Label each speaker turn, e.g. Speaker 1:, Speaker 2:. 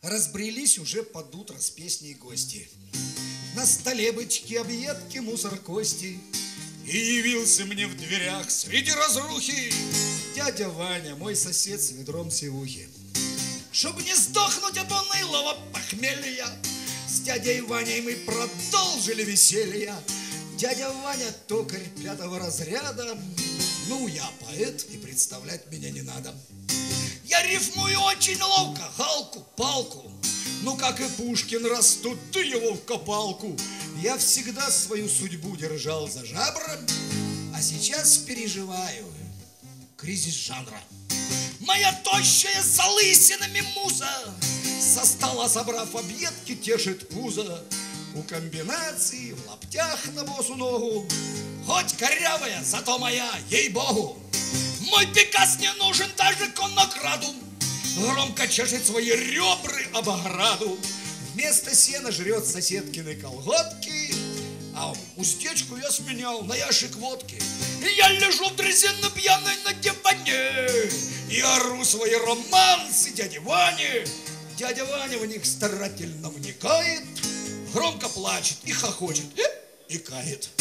Speaker 1: Разбрелись уже под утро с песней гости. На столе бычки, объедки, мусор, кости. И явился мне в дверях среди разрухи дядя Ваня, мой сосед с ведром сивухи. Чтоб не сдохнуть от унылого похмелья, с дядей Ваней мы продолжили веселье. Дядя Ваня токарь 5-го разряда. Ну, я поэт, и представлять меня не надо. Я рифмую очень ловко, галку, палку. Ну, как и Пушкин, растут ты его в копалку. Я всегда свою судьбу держал за жабры, а сейчас переживаю кризис жанра. Моя тощая с залысинами муза, со стола забрав объедки, тешит пузо. У комбинации в лаптях на босу ногу, хоть корявая, зато моя, ей-богу. Мой Пикас не нужен даже конокраду, громко чешет свои ребры об ограду. Вместо сена жрет соседкины колготки, а уздечку я сменял на ящик водки. И я лежу в дрезине пьяной на диване и ору свои романсы дяде Ване. Дядя Ваня в них старательно вникает, громко плачет и хохочет, и кает.